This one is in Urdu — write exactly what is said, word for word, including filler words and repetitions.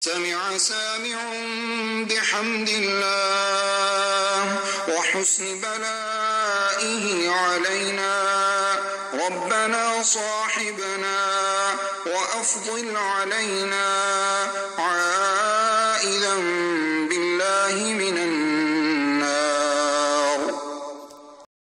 سمع سامع بحمد الله وحسن بلائه علينا ربنا صاحبنا وأفضل علينا عائذا